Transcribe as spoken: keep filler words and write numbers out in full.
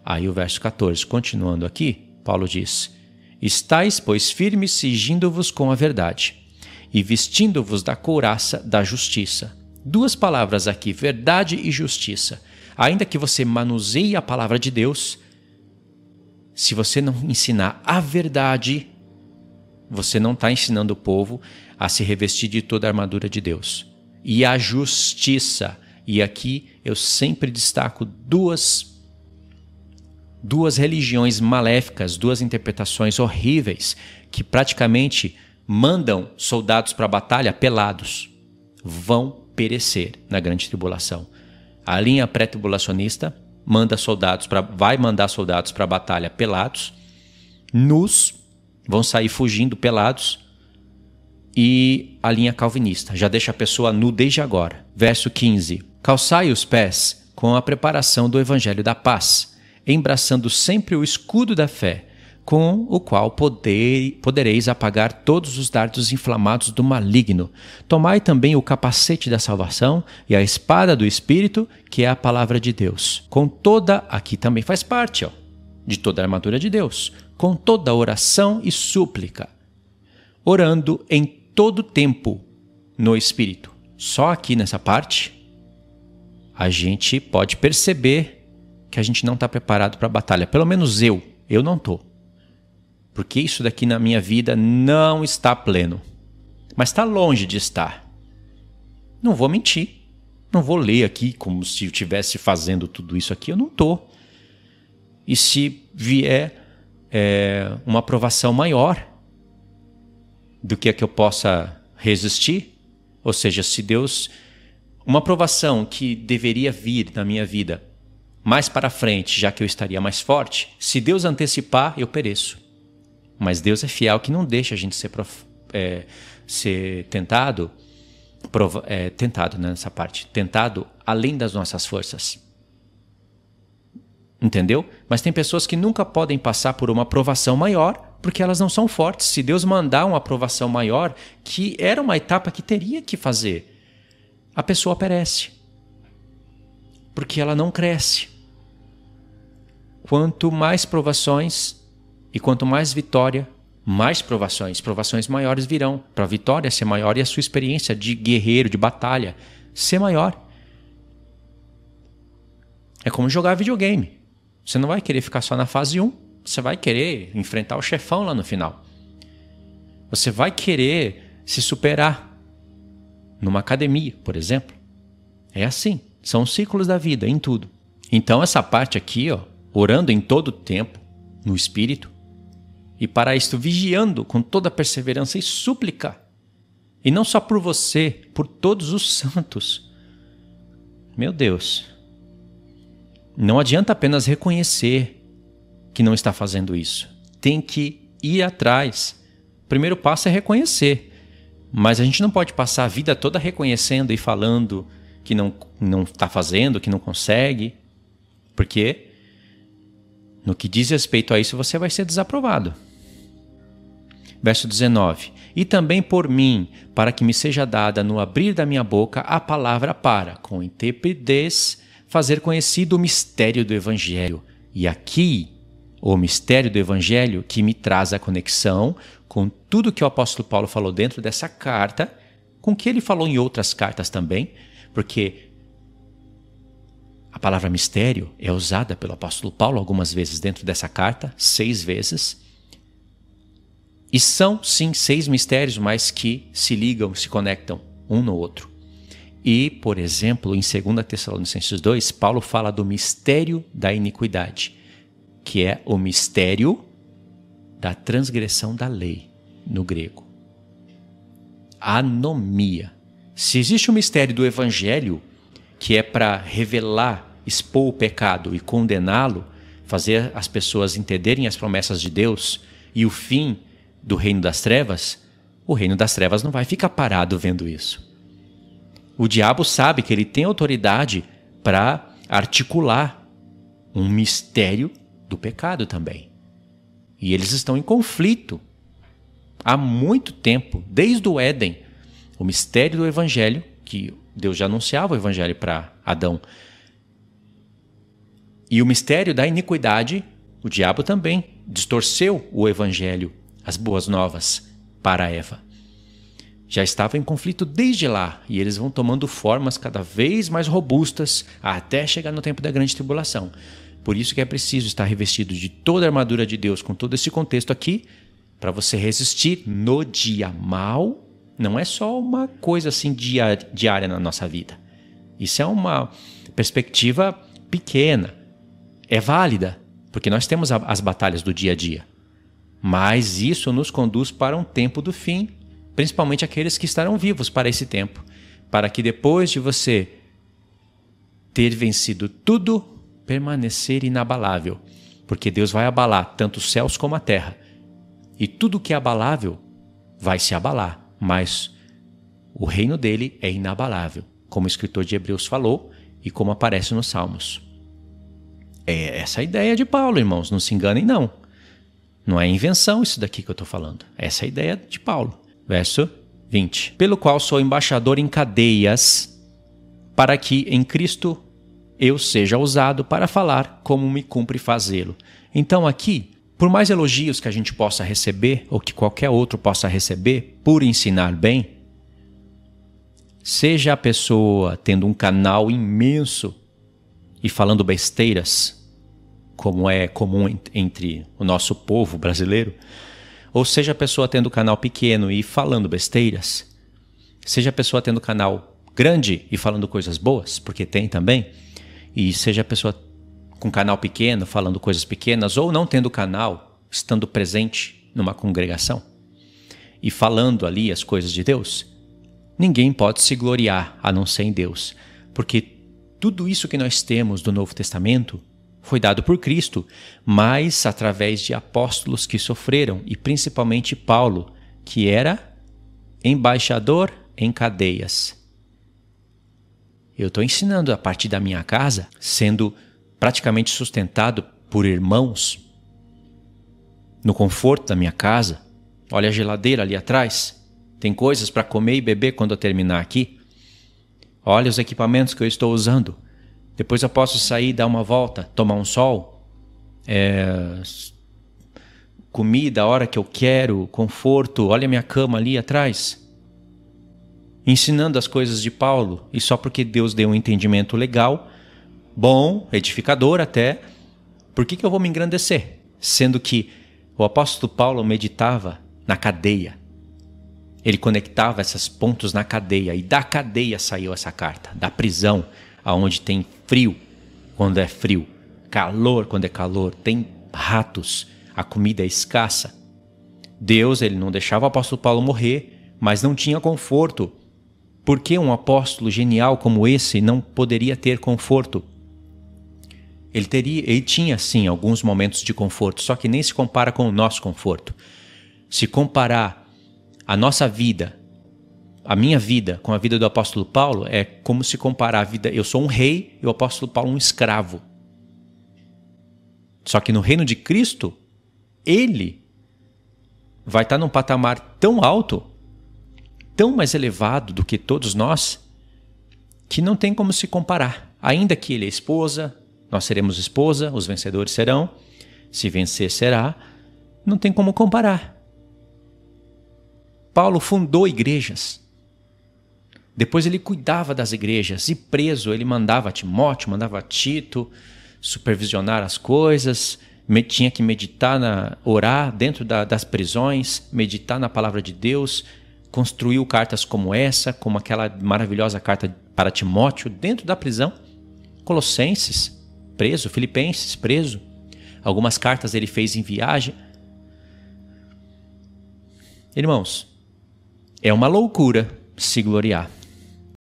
Aí o verso quatorze, continuando aqui, Paulo diz: estais, pois, firmes, cingindo-vos com a verdade, e vestindo-vos da couraça da justiça. Duas palavras aqui, verdade e justiça. Ainda que você manuseie a palavra de Deus, se você não ensinar a verdade, você não está ensinando o povo a se revestir de toda a armadura de Deus. E a justiça. E aqui eu sempre destaco duas, duas religiões maléficas, duas interpretações horríveis, que praticamente mandam soldados para a batalha pelados. Vão perecer na grande tribulação. A linha pré-tribulacionista manda soldados pra, vai mandar soldados para a batalha pelados, nus, vão sair fugindo pelados, e a linha calvinista já deixa a pessoa nu desde agora. Verso quinze. Calçai os pés com a preparação do evangelho da paz, embraçando sempre o escudo da fé, com o qual poder, podereis apagar todos os dardos inflamados do maligno. Tomai também o capacete da salvação e a espada do Espírito, que é a palavra de Deus. Com toda, aqui também faz parte, ó, de toda a armadura de Deus, com toda oração e súplica, orando em todo tempo no Espírito. Só aqui nessa parte, a gente pode perceber que a gente não está preparado para a batalha. Pelo menos eu, eu não estou. Porque isso daqui na minha vida não está pleno. Mas está longe de estar. Não vou mentir. Não vou ler aqui como se eu estivesse fazendo tudo isso aqui. Eu não estou. E se vier é, uma aprovação maior do que a que eu possa resistir, ou seja, se Deus... Uma aprovação que deveria vir na minha vida mais para frente, já que eu estaria mais forte, se Deus antecipar, eu pereço. Mas Deus é fiel, que não deixa a gente ser, prof... é, ser tentado, prova... é, tentado né, nessa parte, tentado além das nossas forças. Entendeu? Mas tem pessoas que nunca podem passar por uma aprovação maior, porque elas não são fortes. Se Deus mandar uma aprovação maior, que era uma etapa que teria que fazer, a pessoa perece, porque ela não cresce. Quanto mais provações e quanto mais vitória, mais provações, provações maiores virão, para a vitória ser maior e a sua experiência de guerreiro, de batalha, ser maior. É como jogar videogame. Você não vai querer ficar só na fase um, você vai querer enfrentar o chefão lá no final. Você vai querer se superar. Numa academia, por exemplo. É assim. São os ciclos da vida, em tudo. Então essa parte aqui, ó, orando em todo o tempo, no Espírito, e para isto vigiando com toda perseverança e súplica. E não só por você, por todos os santos. Meu Deus. Não adianta apenas reconhecer que não está fazendo isso. Tem que ir atrás. O primeiro passo é reconhecer. Mas a gente não pode passar a vida toda reconhecendo e falando que não não está fazendo, que não consegue. Porque no que diz respeito a isso, você vai ser desaprovado. Verso dezenove. E também por mim, para que me seja dada no abrir da minha boca a palavra para, com intrepidez, fazer conhecido o mistério do Evangelho. E aqui, o mistério do Evangelho que me traz a conexão com tudo que o apóstolo Paulo falou dentro dessa carta, com o que ele falou em outras cartas também, porque a palavra mistério é usada pelo apóstolo Paulo algumas vezes dentro dessa carta, seis vezes. E são, sim, seis mistérios, mas que se ligam, se conectam um no outro. E, por exemplo, em segunda Tessalonicenses dois, Paulo fala do mistério da iniquidade, que é o mistério da transgressão da lei, no grego. Anomia. Se existe um mistério do Evangelho, que é para revelar, expor o pecado e condená-lo, fazer as pessoas entenderem as promessas de Deus e o fim do reino das trevas, o reino das trevas não vai ficar parado vendo isso. O diabo sabe que ele tem autoridade para articular um mistério do pecado também. E eles estão em conflito há muito tempo, desde o Éden. O mistério do Evangelho, que Deus já anunciava o Evangelho para Adão. E o mistério da iniquidade, o diabo também distorceu o evangelho, as boas novas, para Eva. Já estava em conflito desde lá, e eles vão tomando formas cada vez mais robustas até chegar no tempo da grande tribulação. Por isso que é preciso estar revestido de toda a armadura de Deus, com todo esse contexto aqui, para você resistir no dia mal. Não é só uma coisa assim diária na nossa vida. Isso é uma perspectiva pequena. É válida, porque nós temos as batalhas do dia a dia. Mas isso nos conduz para um tempo do fim, principalmente aqueles que estarão vivos para esse tempo, para que depois de você ter vencido tudo, permanecer inabalável, porque Deus vai abalar tanto os céus como a terra, e tudo que é abalável vai se abalar, mas o reino dele é inabalável, como o escritor de Hebreus falou e como aparece nos Salmos. É essa a ideia de Paulo, irmãos, não se enganem não. Não é invenção isso daqui que eu estou falando, essa é a ideia de Paulo. Verso vinte. Pelo qual sou embaixador em cadeias, para que em Cristo eu seja usado para falar como me cumpre fazê-lo. Então aqui, por mais elogios que a gente possa receber, ou que qualquer outro possa receber, por ensinar bem, seja a pessoa tendo um canal imenso e falando besteiras, como é comum entre o nosso povo brasileiro, ou seja a pessoa tendo canal pequeno e falando besteiras, seja a pessoa tendo canal grande e falando coisas boas, porque tem também, e seja a pessoa com canal pequeno falando coisas pequenas, ou não tendo canal, estando presente numa congregação e falando ali as coisas de Deus, ninguém pode se gloriar a não ser em Deus, porque tudo isso que nós temos do Novo Testamento foi dado por Cristo, mas através de apóstolos que sofreram, e principalmente Paulo, que era embaixador em cadeias. Eu estou ensinando a partir da minha casa, sendo praticamente sustentado por irmãos, no conforto da minha casa. Olha a geladeira ali atrás, tem coisas para comer e beber quando eu terminar aqui. Olha os equipamentos que eu estou usando. Depois eu posso sair, dar uma volta, tomar um sol, é, comida a hora que eu quero, conforto, olha a minha cama ali atrás. Ensinando as coisas de Paulo, e só porque Deus deu um entendimento legal, bom, edificador até, por que que eu vou me engrandecer? Sendo que o apóstolo Paulo meditava na cadeia. Ele conectava esses pontos na cadeia, e da cadeia saiu essa carta, da prisão, aonde tem frio quando é frio, calor quando é calor, tem ratos, a comida é escassa. Deus, ele não deixava o apóstolo Paulo morrer, mas não tinha conforto. Por que um apóstolo genial como esse não poderia ter conforto? Ele, teria, ele tinha sim alguns momentos de conforto, só que nem se compara com o nosso conforto. Se comparar a nossa vida, a minha vida com a vida do apóstolo Paulo, é como se comparar a vida... Eu sou um rei e o apóstolo Paulo um escravo. Só que no reino de Cristo, ele vai estar num patamar tão alto, tão mais elevado do que todos nós, que não tem como se comparar. Ainda que ele é esposa, nós seremos esposa, os vencedores serão, se vencer será, não tem como comparar. Paulo fundou igrejas. Depois ele cuidava das igrejas, e preso ele mandava Timóteo, mandava Tito supervisionar as coisas, tinha que meditar, na, orar dentro da, das prisões, meditar na palavra de Deus, construiu cartas como essa, como aquela maravilhosa carta para Timóteo dentro da prisão, Colossenses, preso, Filipenses, preso, algumas cartas ele fez em viagem. Irmãos, é uma loucura se gloriar.